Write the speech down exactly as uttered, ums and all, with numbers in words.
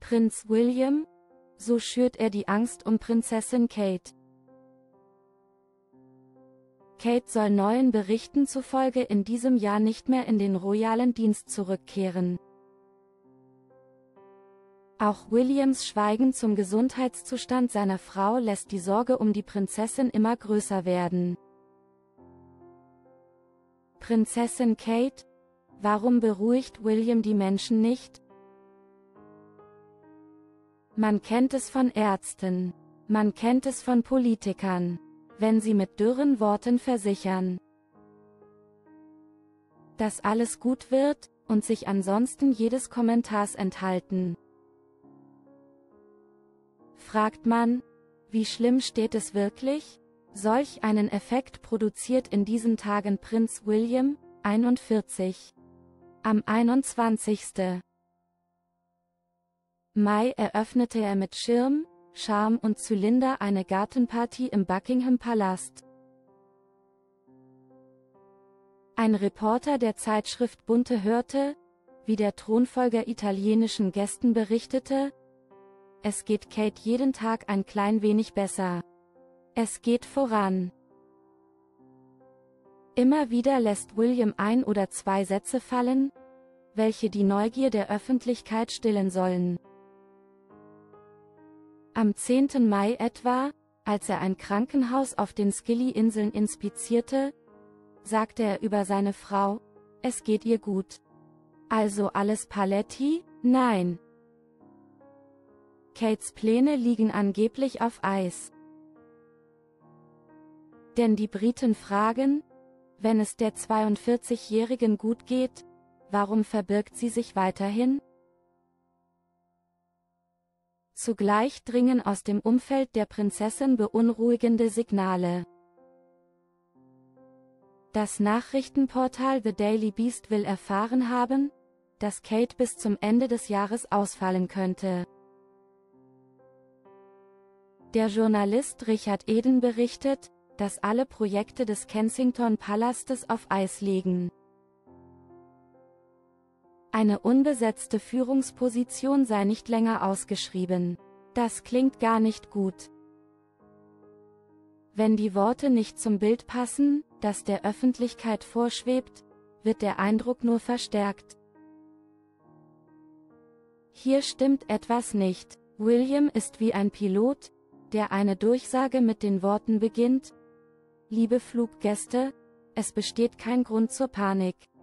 Prinz William? So schürt er die Angst um Prinzessin Kate. Kate soll neuen Berichten zufolge in diesem Jahr nicht mehr in den royalen Dienst zurückkehren. Auch Williams Schweigen zum Gesundheitszustand seiner Frau lässt die Sorge um die Prinzessin immer größer werden. Prinzessin Kate? Warum beruhigt William die Menschen nicht? Man kennt es von Ärzten. Man kennt es von Politikern. Wenn sie mit dürren Worten versichern, dass alles gut wird, und sich ansonsten jedes Kommentars enthalten. Fragt man, wie schlimm steht es wirklich? Solch einen Effekt produziert in diesen Tagen Prinz William, einundvierzig. Am einundzwanzigsten Mai eröffnete er mit Schirm, Charme und Zylinder eine Gartenparty im Buckingham Palast. Ein Reporter der Zeitschrift Bunte hörte, wie der Thronfolger italienischen Gästen berichtete: Es geht Kate jeden Tag ein klein wenig besser. Es geht voran. Immer wieder lässt William ein oder zwei Sätze fallen, welche die Neugier der Öffentlichkeit stillen sollen. Am zehnten Mai etwa, als er ein Krankenhaus auf den Scilly-Inseln inspizierte, sagte er über seine Frau: Es geht ihr gut. Also alles Paletti? Nein. Kates Pläne liegen angeblich auf Eis. Denn die Briten fragen, wenn es der zweiundvierzigjährigen gut geht, warum verbirgt sie sich weiterhin? Zugleich dringen aus dem Umfeld der Prinzessin beunruhigende Signale. Das Nachrichtenportal The Daily Beast will erfahren haben, dass Kate bis zum Ende des Jahres ausfallen könnte. Der Journalist Richard Eden berichtet, dass alle Projekte des Kensington-Palastes auf Eis liegen. Eine unbesetzte Führungsposition sei nicht länger ausgeschrieben. Das klingt gar nicht gut. Wenn die Worte nicht zum Bild passen, das der Öffentlichkeit vorschwebt, wird der Eindruck nur verstärkt. Hier stimmt etwas nicht. William ist wie ein Pilot, der eine Durchsage mit den Worten beginnt: Liebe Fluggäste, es besteht kein Grund zur Panik.